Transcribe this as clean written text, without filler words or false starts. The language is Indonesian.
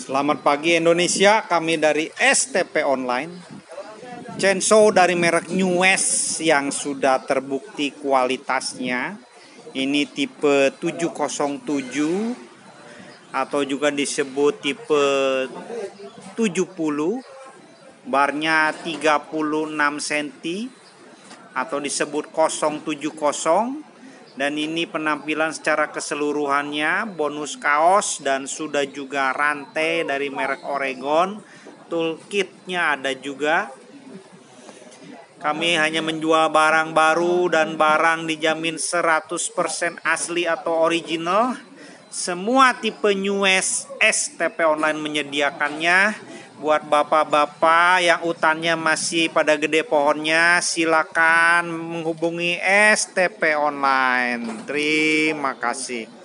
Selamat pagi Indonesia, kami dari STP Online. Chainsaw dari merek New West yang sudah terbukti kualitasnya. Ini tipe 707 atau juga disebut tipe 70. Barnya 36 cm atau disebut 070. Dan ini penampilan secara keseluruhannya, bonus kaos dan sudah juga rantai dari merek Oregon. Toolkitnya ada juga. Kami hanya menjual barang baru dan barang dijamin 100% asli atau original. Semua tipe New West STP Online menyediakannya. Buat bapak-bapak yang hutannya masih pada gede pohonnya, silakan menghubungi STP Online. Terima kasih.